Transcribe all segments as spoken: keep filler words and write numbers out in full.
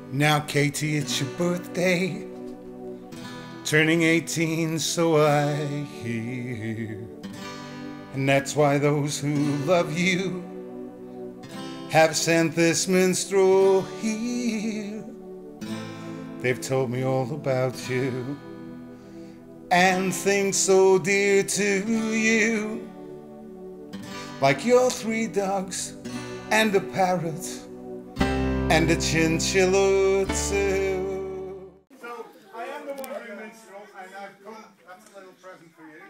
Now, Katie, it's your birthday, turning eighteen, so I hear. And that's why those who love you have sent this minstrel here. They've told me all about you and things so dear to you, like your three dogs and a parrot and a chinchilla too. So I am the wandering minstrel, and I've come. That's a little present for you.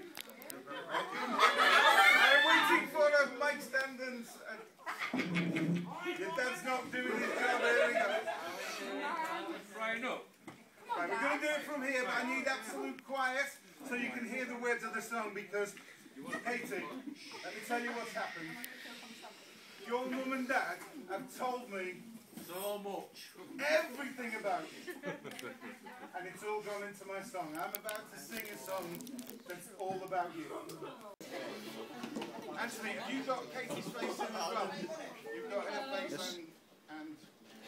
I'm waiting for a mic stand and uh, your dad's not doing his job. Here we go. Frying up. Right, we're going to do it from here, but I need absolute quiet so you can hear the words of the song, because, Katie, let me tell you what's happened. Your mum and dad have told me So much. everything about you. And it's all gone into my song. I'm about to sing a song that's all about you. Anthony, have you got Katie's face in as well? You've got her face and... and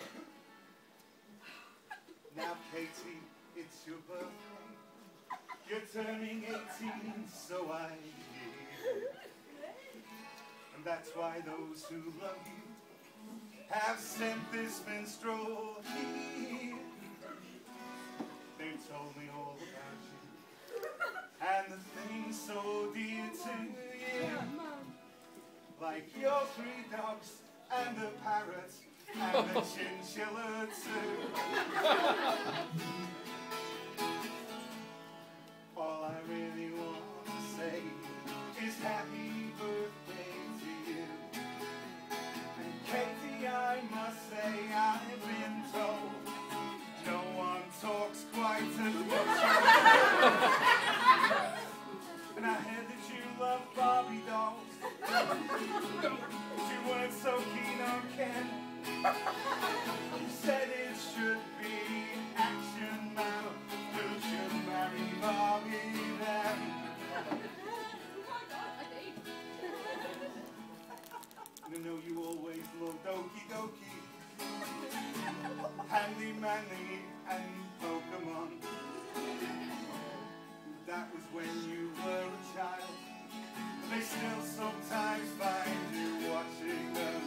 now, Katie, it's your birthday. You're turning eighteen, so I hear. And that's why those who love you have sent this minstrel here. They've told me all about you and the things so dear to you, like your three dogs and a parrot and a chinchilla too. All I really want to say is happy birthday to you. And Katie, I must say I've been told no one talks quite as much as you. And I heard that you love Barbie dolls, but you weren't so keen on Ken. You said it should be action now. Who should marry Barbie then? And I know you always loved Okie Dokie, Handy Manny and Pokemon. That was when you were a child. They still sometimes find you watching them.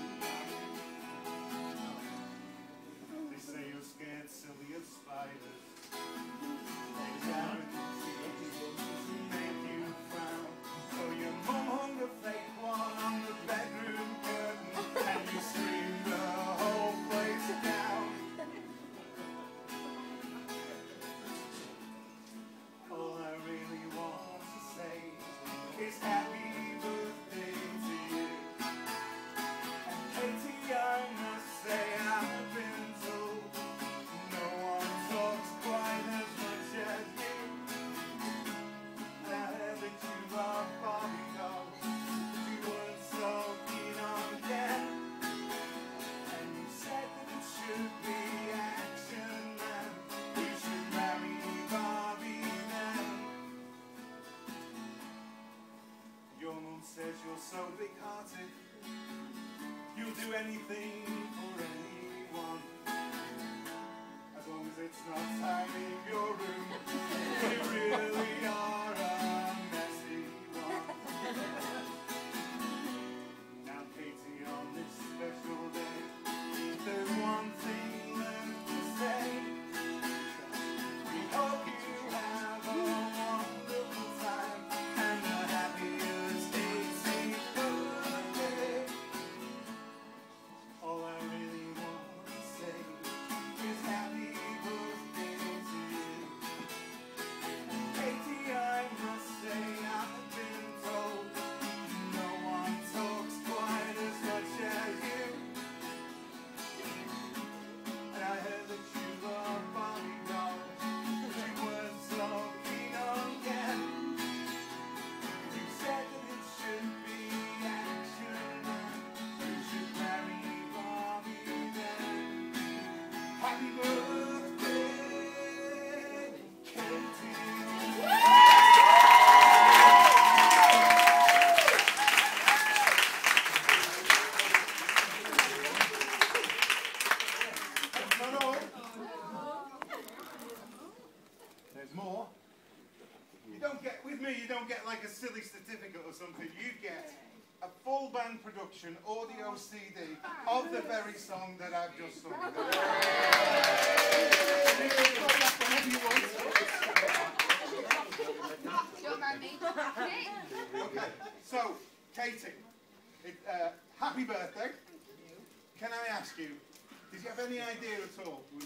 They say you're scared silly of spiders. They guarantee to make you frown. So your mum hung a fake one on the bedroom curtain, and you screamed the whole place down. All I really want to say is happy birthday to you. And Katie, I must say I've been told no one talks quite as much as you. And I heard that you love Barbie dolls, but you weren't so keen on Ken. And you said that it should be action and we should marry Barbie then. Your mum says you're so big-hearted, you'll do anything for anyone, as long as it's not tidying your room. You really are a messy one. Now, Katie, on this special day, there's one thing left to say. We hope you have a wonderful time and the happiest eighteenth birthday. All I don't get like a silly certificate or something. You get a full band production audio C D of the very song that I've just sung. Okay, so Katie, it, uh, happy birthday. Can I ask you, did you have any idea at all? No?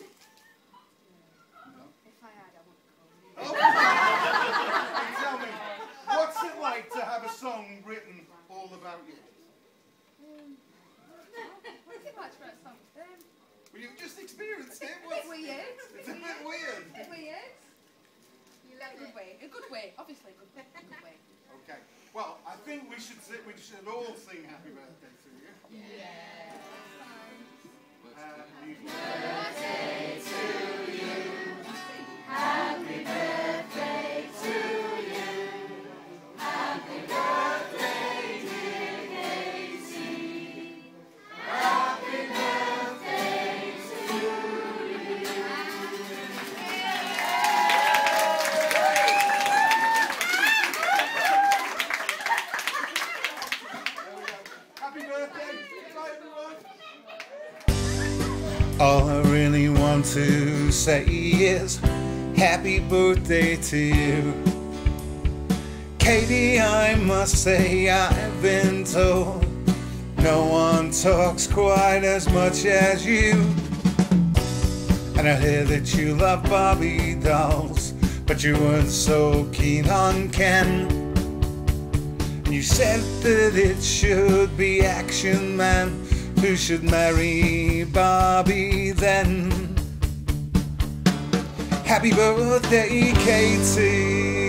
If I had, I wouldn't call you. Oh. Tell me, what's it like to have a song written all about you? Um, what's it like to write a song? Um, Well, you've just experienced it. a bit What's, weird. it's a bit weird. A bit weird. You love a good way. A good way. Obviously, a good way. A good way. Okay. Well, I think we should sit, we should all sing happy birthday to you. Yeah. Happy Birthday to you. Happy birthday to you. Happy birthday, dear Katie. Happy birthday to you. Happy birthday. Bye, everyone. All I really want to say is happy birthday to you. Katie, I must say I've been told no one talks quite as much as you. And I hear that you love Barbie dolls, but you weren't so keen on Ken. You said that it should be Action Man who should marry Barbie then. Happy birthday, Katie.